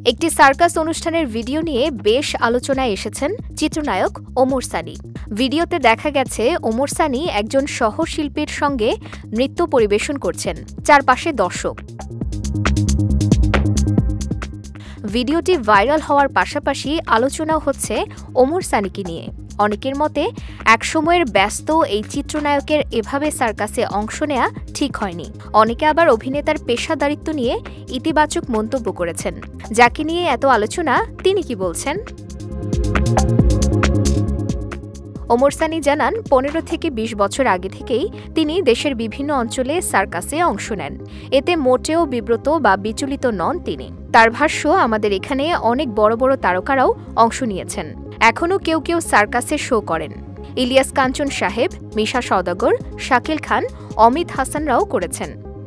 একটি সার্কাস অনুষ্ঠানের ভিডিও নিয়ে বেশ আলোচনায় এসেছেন চিত্রনায়ক ওমর সানি। ভিডিওতে দেখা গেছে ওমর সানি একজন সহশিল্পীর সঙ্গে নৃত্য পরিবেশন করছেন, চারপাশে দর্শক। ভিডিওটি ভাইরাল হওয়ার পাশাপাশি আলোচনাও হচ্ছে ওমর সানিকে নিয়ে। অনেকের মতে একসময়ের ব্যস্ত এই চিত্রনায়কের এভাবে সার্কাসে অংশ নেওয়া ঠিক হয়নি। অনেকে আবার অভিনেতার পেশাদারিত্ব নিয়ে ইতিবাচক মন্তব্য করেছেন। যাকে নিয়ে এত আলোচনা, তিনি কি বলছেন? ওমর সানি জানান, 15 থেকে 20 বছর আগে থেকেই তিনি দেশের বিভিন্ন অঞ্চলে সার্কাসে অংশ নেন। এতে মোটেও বিব্রত বা বিচলিত নন তিনি। তার ভাষ্য, আমাদের এখানে অনেক বড় বড় তারকারাও অংশ নিয়েছেন। এখনও কেউ কেউ সার্কাসে শো করেন। ইলিয়াস কাঞ্চন সাহেব, মিশা সওদাগর, শাকিল খান, অমিত হাসানরাও করেছেন।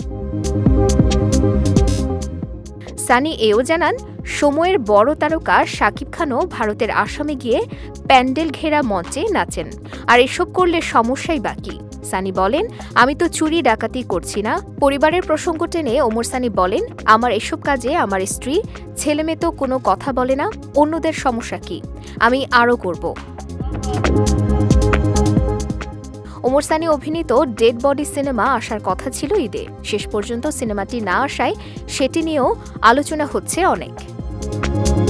সানি এও জানান, সময়ের বড় তারকা শাকিব খানও ভারতের আসামে গিয়ে প্যান্ডেল ঘেরা মঞ্চে নাচেন। আর এসব করলে সমস্যাই বাকি। সানি বলেন, আমি তো চুরি ডাকাতি করছি না। পরিবারের প্রসঙ্গ টেনে ওমর সানি বলেন, আমার এসব কাজে আমার স্ত্রী, ছেলেমেয়ে তো কোনো কথা বলে না। অন্যদের সমস্যা কি? আমি আরও করব। ওমর সানি অভিনীত ডেড বডি সিনেমা আসার কথা ছিল ঈদে। শেষ পর্যন্ত সিনেমাটি না আসায় সেটি নিয়েও আলোচনা হচ্ছে অনেক।